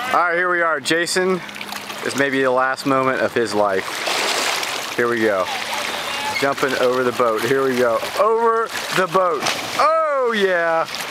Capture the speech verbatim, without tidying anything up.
Alright, here we are. Jason is maybe the last moment of his life. Here we go. Jumping over the boat. Here we go. Over the boat. Oh yeah!